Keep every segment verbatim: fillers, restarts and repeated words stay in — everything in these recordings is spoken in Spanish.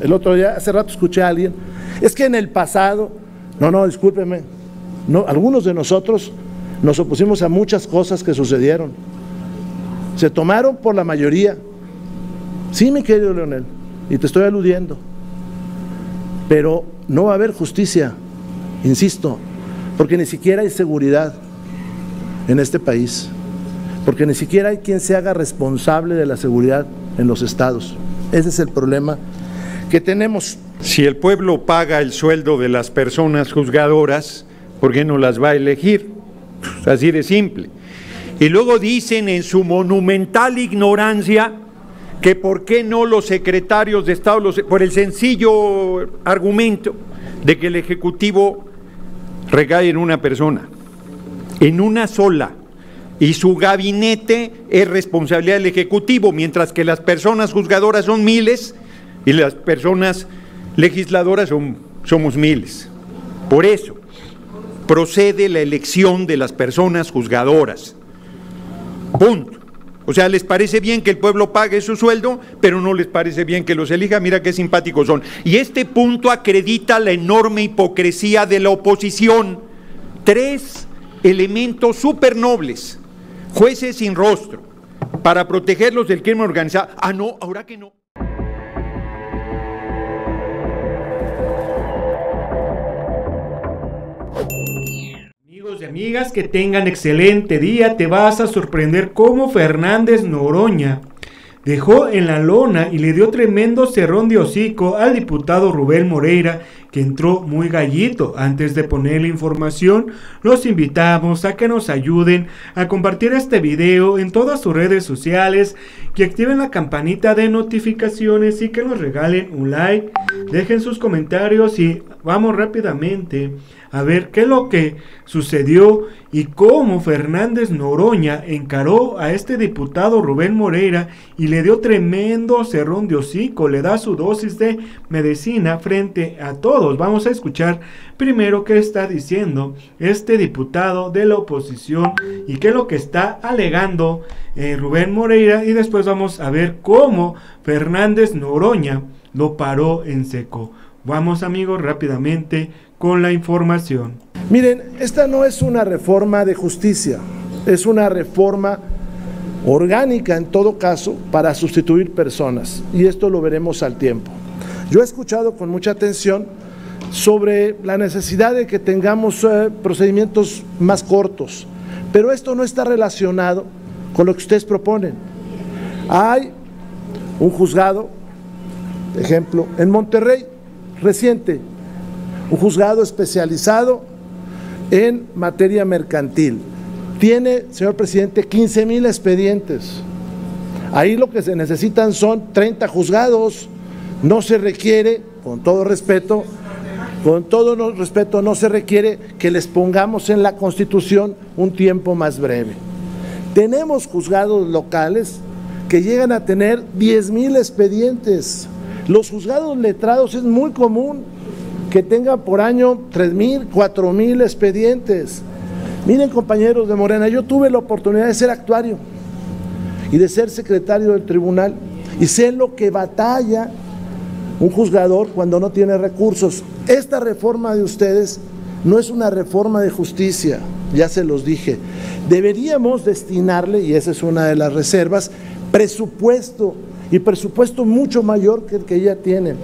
El otro día, hace rato escuché a alguien, es que en el pasado, no, no, discúlpeme, no, algunos de nosotros nos opusimos a muchas cosas que sucedieron. Se tomaron por la mayoría. Sí, mi querido Leonel, y te estoy aludiendo. Pero no va a haber justicia, insisto, porque ni siquiera hay seguridad en este país, porque ni siquiera hay quien se haga responsable de la seguridad en los estados. Ese es el problema que tenemos. Si el pueblo paga el sueldo de las personas juzgadoras, ¿por qué no las va a elegir? Así de simple. Y luego dicen en su monumental ignorancia que por qué no los secretarios de Estado, los, por el sencillo argumento de que el Ejecutivo recae en una persona, en una sola, y su gabinete es responsabilidad del Ejecutivo, mientras que las personas juzgadoras son miles y las personas legisladoras son, somos miles. Por eso procede la elección de las personas juzgadoras. Punto. O sea, les parece bien que el pueblo pague su sueldo, pero no les parece bien que los elija. Mira qué simpáticos son. Y este punto acredita la enorme hipocresía de la oposición. Tres elementos súper nobles, jueces sin rostro, para protegerlos del crimen organizado. Ah, no, ahora que no. Amigos y amigas, que tengan excelente día. Te vas a sorprender cómo Fernández Noroña dejó en la lona y le dio tremendo cerrón de hocico al diputado Rubén Moreira, que entró muy gallito. Antes de poner la información, los invitamos a que nos ayuden a compartir este video en todas sus redes sociales, que activen la campanita de notificaciones y que nos regalen un like, dejen sus comentarios y vamos rápidamente a ver qué es lo que sucedió y cómo Fernández Noroña encaró a este diputado Rubén Moreira y le dio tremendo cerrón de hocico, le da su dosis de medicina frente a todos. Vamos a escuchar primero qué está diciendo este diputado de la oposición y qué es lo que está alegando eh, Rubén Moreira, y después vamos a ver cómo Fernández Noroña lo paró en seco. Vamos, amigos, rápidamente con la información. Miren, esta no es una reforma de justicia, es una reforma orgánica en todo caso para sustituir personas, y esto lo veremos al tiempo. Yo he escuchado con mucha atención sobre la necesidad de que tengamos eh, procedimientos más cortos, pero esto no está relacionado con lo que ustedes proponen. Hay un juzgado, ejemplo, en Monterrey, reciente, un juzgado especializado en materia mercantil. Tiene, señor presidente, quince mil expedientes. Ahí lo que se necesitan son treinta juzgados. No se requiere, con todo respeto, con todo respeto, no se requiere que les pongamos en la Constitución un tiempo más breve. Tenemos juzgados locales que llegan a tener diez mil expedientes. Los juzgados letrados es muy común que tengan por año tres mil, cuatro mil expedientes. Miren, compañeros de Morena, yo tuve la oportunidad de ser actuario y de ser secretario del tribunal, y sé lo que batalla un juzgador cuando no tiene recursos. Esta reforma de ustedes no es una reforma de justicia, ya se los dije. Deberíamos destinarle, y esa es una de las reservas, presupuesto, y presupuesto mucho mayor que el que ya tienen.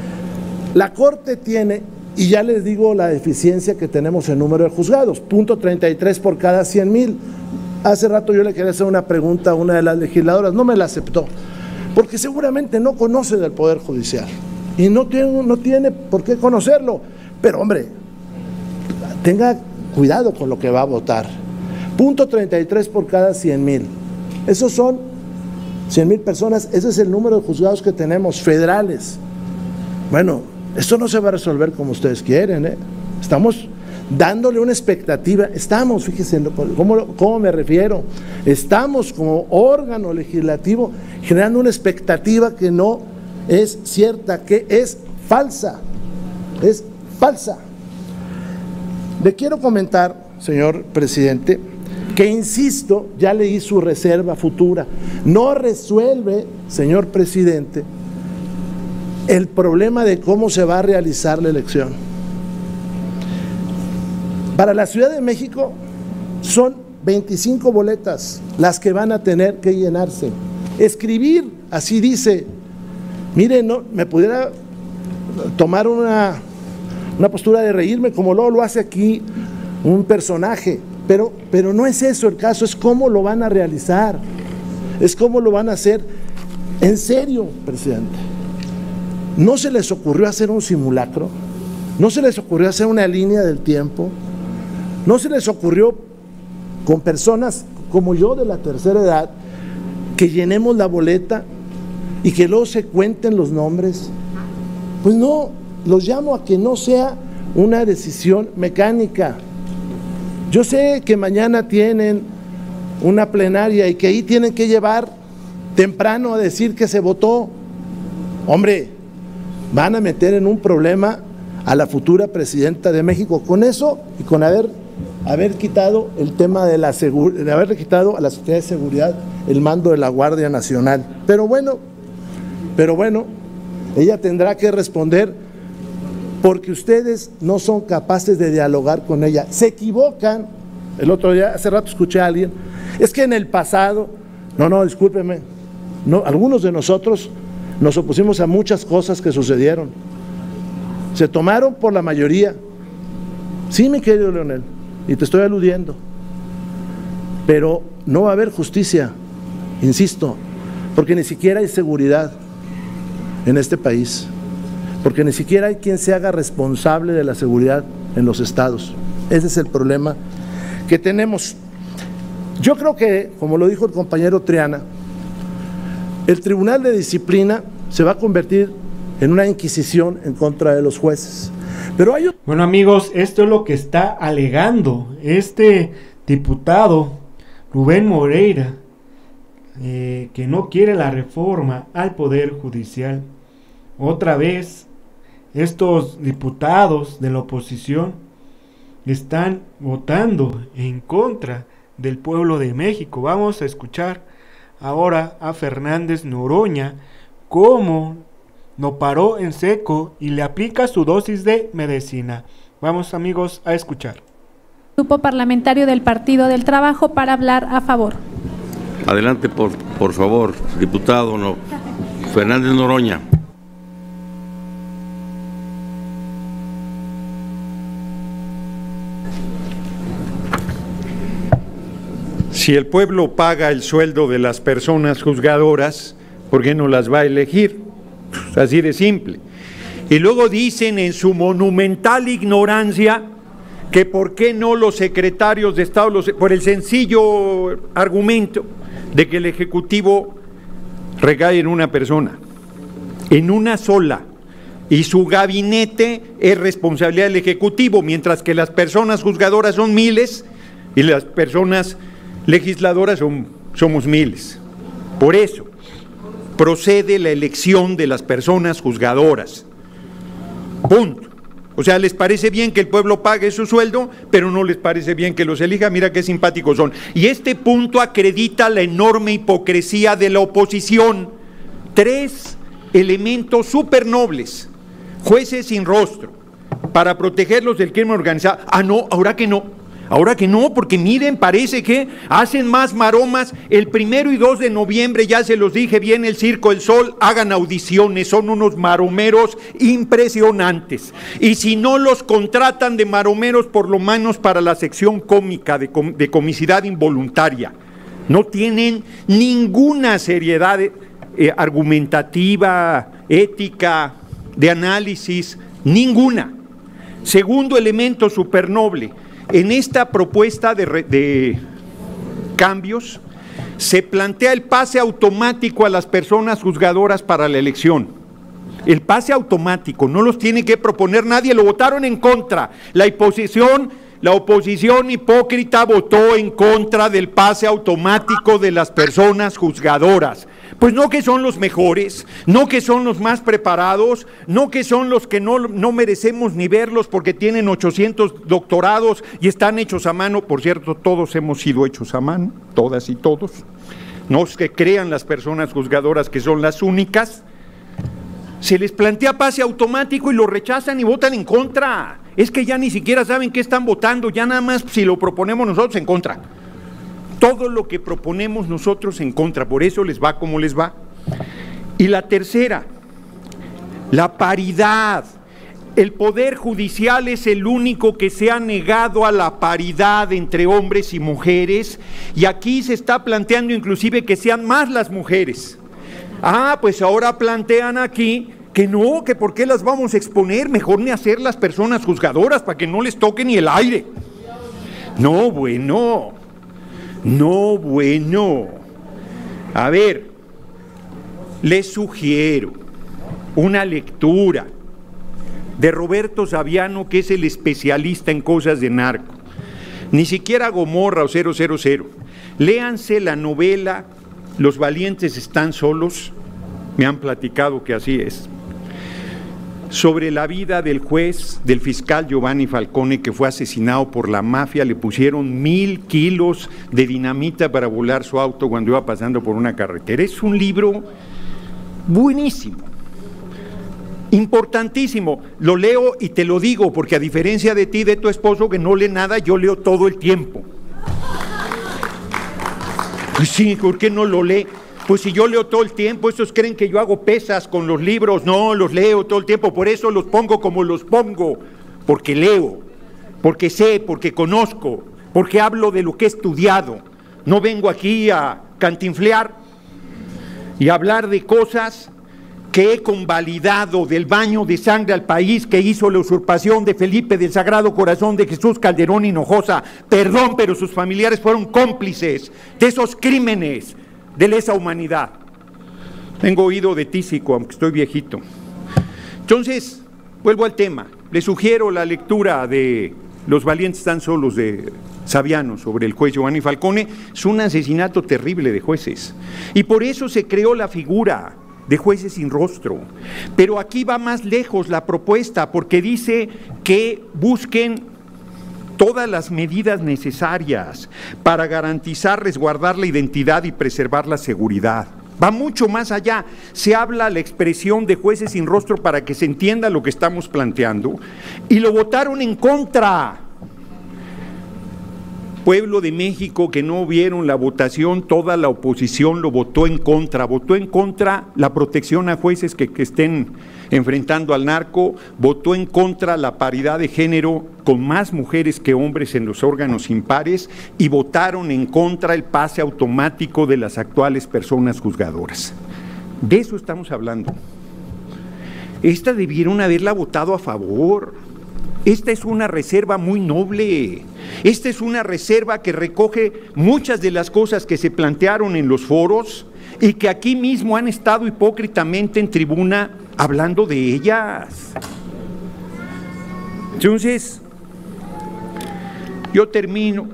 La Corte tiene, y ya les digo la deficiencia que tenemos en número de juzgados, punto treinta y tres por cada cien mil. Hace rato yo le quería hacer una pregunta a una de las legisladoras, no me la aceptó, porque seguramente no conoce del Poder Judicial, y no tiene, no tiene por qué conocerlo, pero hombre, tenga cuidado con lo que va a votar. Punto treinta y tres por cada cien mil, esos son cien mil personas, ese es el número de juzgados que tenemos, federales. Bueno, esto no se va a resolver como ustedes quieren, ¿eh? Estamos dándole una expectativa, estamos, fíjense cómo, cómo me refiero, estamos como órgano legislativo generando una expectativa que no es cierta, que es falsa, es falsa. Le quiero comentar, señor presidente, que insisto, ya leí su reserva futura, no resuelve, señor presidente, el problema de cómo se va a realizar la elección. Para la Ciudad de México son veinticinco boletas las que van a tener que llenarse. Escribir, así dice, mire, no, me pudiera tomar una, una postura de reírme como luego lo hace aquí un personaje, pero, pero no es eso el caso, es cómo lo van a realizar, es cómo lo van a hacer. En serio, presidente, ¿no se les ocurrió hacer un simulacro? ¿No se les ocurrió hacer una línea del tiempo? ¿No se les ocurrió con personas como yo de la tercera edad que llenemos la boleta y que luego se cuenten los nombres? Pues no, los llamo a que no sea una decisión mecánica. Yo sé que mañana tienen una plenaria y que ahí tienen que llevar temprano a decir que se votó. Hombre, van a meter en un problema a la futura presidenta de México con eso y con haber, haber quitado el tema de la seguridad, de haberle quitado a la Secretaría de Seguridad el mando de la Guardia Nacional. Pero bueno, pero bueno, ella tendrá que responder porque ustedes no son capaces de dialogar con ella. Se equivocan. El otro día, hace rato escuché a alguien, es que en el pasado, no, no, discúlpeme, no, algunos de nosotros nos opusimos a muchas cosas que sucedieron. Se tomaron por la mayoría. Sí, mi querido Leonel, y te estoy aludiendo. Pero no va a haber justicia, insisto, porque ni siquiera hay seguridad en este país, porque ni siquiera hay quien se haga responsable de la seguridad en los estados. Ese es el problema que tenemos. Yo creo que, como lo dijo el compañero Triana, el Tribunal de Disciplina se va a convertir en una inquisición en contra de los jueces. Pero hay... Bueno, amigos, esto es lo que está alegando este diputado Rubén Moreira, eh, que no quiere la reforma al Poder Judicial. Otra vez, estos diputados de la oposición están votando en contra del pueblo de México. Vamos a escuchar ahora a Fernández Noroña cómo no paró en seco y le aplica su dosis de medicina. Vamos, amigos, a escuchar. Grupo parlamentario del Partido del Trabajo para hablar a favor. Adelante, por, por favor, diputado no, Fernández Noroña. Si el pueblo paga el sueldo de las personas juzgadoras, ¿por qué no las va a elegir? Así de simple. Y luego dicen en su monumental ignorancia que por qué no los secretarios de Estado, los, por el sencillo argumento de que el Ejecutivo recae en una persona, en una sola, y su gabinete es responsabilidad del Ejecutivo, mientras que las personas juzgadoras son miles y las personas legisladoras son, somos miles. Por eso procede la elección de las personas juzgadoras. Punto. O sea, les parece bien que el pueblo pague su sueldo, pero no les parece bien que los elija. Mira qué simpáticos son. Y este punto acredita la enorme hipocresía de la oposición. Tres elementos súper nobles, jueces sin rostro, para protegerlos del crimen organizado. Ah, no, ahora que no. Ahora que no, porque miren, parece que hacen más maromas. El primero y dos de noviembre, ya se los dije, viene el Circo del Sol, hagan audiciones, son unos maromeros impresionantes. Y si no los contratan de maromeros, por lo menos para la sección cómica de, com de comicidad involuntaria. No tienen ninguna seriedad eh, argumentativa, ética, de análisis, ninguna. Segundo elemento supernoble. En esta propuesta de, de cambios se plantea el pase automático a las personas juzgadoras para la elección. El pase automático, no los tiene que proponer nadie, lo votaron en contra. La oposición, la oposición hipócrita votó en contra del pase automático de las personas juzgadoras. Pues no que son los mejores, no que son los más preparados, no que son los que no, no merecemos ni verlos porque tienen ochocientos doctorados y están hechos a mano. Por cierto, todos hemos sido hechos a mano, todas y todos. No es que crean las personas juzgadoras que son las únicas, Se les plantea pase automático y lo rechazan y votan en contra. Es que ya ni siquiera saben qué están votando, ya nada más si lo proponemos nosotros en contra. Todo lo que proponemos nosotros en contra, por eso les va como les va. Y la tercera, la paridad. El Poder Judicial es el único que se ha negado a la paridad entre hombres y mujeres, y aquí se está planteando inclusive que sean más las mujeres. Ah, pues ahora plantean aquí que no, que por qué las vamos a exponer, mejor ni hacer las personas juzgadoras para que no les toque ni el aire. No, bueno, no, bueno. A ver, les sugiero una lectura de Roberto Saviano, que es el especialista en cosas de narco. Ni siquiera Gomorra o cero cero cero. Léanse la novela Los valientes están solos, me han platicado que así es, sobre la vida del juez, del fiscal Giovanni Falcone, que fue asesinado por la mafia. Le pusieron mil kilos de dinamita para volar su auto cuando iba pasando por una carretera. Es un libro buenísimo, importantísimo. Lo leo y te lo digo porque, a diferencia de ti, de tu esposo que no lee nada, yo leo todo el tiempo. Pues sí, ¿por qué no lo lee? Pues si yo leo todo el tiempo, estos creen que yo hago pesas con los libros. No, los leo todo el tiempo, por eso los pongo como los pongo, porque leo, porque sé, porque conozco, porque hablo de lo que he estudiado. No vengo aquí a cantinflear y a hablar de cosas que he convalidado, del baño de sangre al país que hizo la usurpación de Felipe del Sagrado Corazón de Jesús Calderón Hinojosa. Perdón, pero sus familiares fueron cómplices de esos crímenes de lesa humanidad. Tengo oído de tísico, aunque estoy viejito. Entonces, vuelvo al tema. Les sugiero la lectura de Los valientes están solos, de Saviano, sobre el juez Giovanni Falcone. Es un asesinato terrible de jueces, y por eso se creó la figura de jueces sin rostro. Pero aquí va más lejos la propuesta, porque dice que busquen todas las medidas necesarias para garantizar, resguardar la identidad y preservar la seguridad. Va mucho más allá. Se habla la expresión de jueces sin rostro para que se entienda lo que estamos planteando, y lo votaron en contra. Pueblo de México, que no vieron la votación, toda la oposición lo votó en contra. Votó en contra la protección a jueces que, que estén enfrentando al narco, votó en contra la paridad de género con más mujeres que hombres en los órganos impares, y votaron en contra el pase automático de las actuales personas juzgadoras. De eso estamos hablando. Esta debieron haberla votado a favor. Esta es una reserva muy noble. Esta es una reserva que recoge muchas de las cosas que se plantearon en los foros y que aquí mismo han estado hipócritamente en tribuna hablando de ellas. Entonces, yo termino.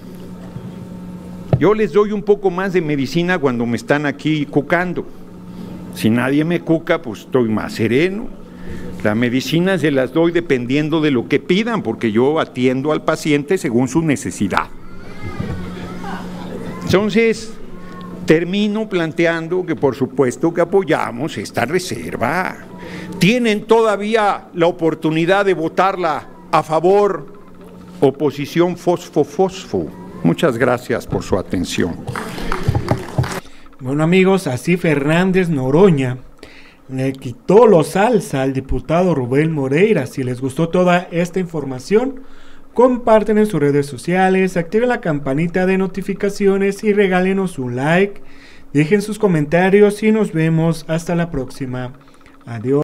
Yo les doy un poco más de medicina cuando me están aquí cucando. Si nadie me cuca, pues estoy más sereno. La medicina se las doy dependiendo de lo que pidan, porque yo atiendo al paciente según su necesidad. Entonces, termino planteando que por supuesto que apoyamos esta reserva. Tienen todavía la oportunidad de votarla a favor. Oposición fosfo fosfo. Muchas gracias por su atención. Bueno, amigos, así Fernández Noroña le quitó los salsa al diputado Rubén Moreira. Si les gustó toda esta información, comparten en sus redes sociales, activen la campanita de notificaciones y regálenos un like. Dejen sus comentarios y nos vemos hasta la próxima. Adiós.